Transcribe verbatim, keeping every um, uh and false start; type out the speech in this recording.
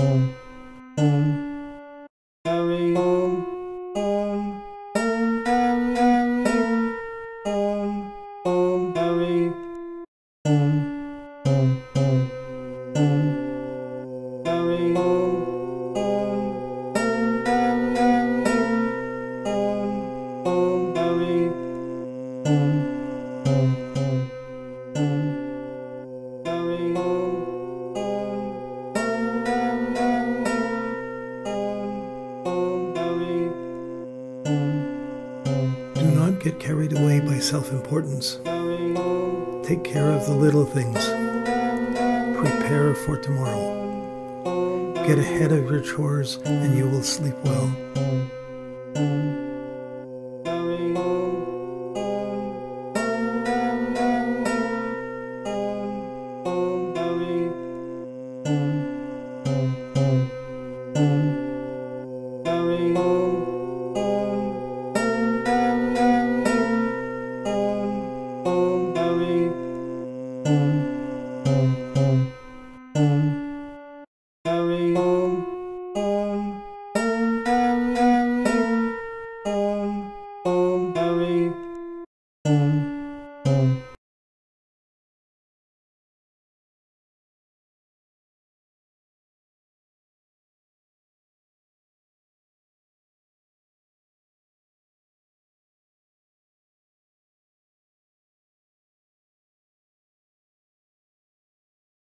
Get carried away by self-importance. Take care of the little things. Prepare for tomorrow. Get ahead of your chores and you will sleep well.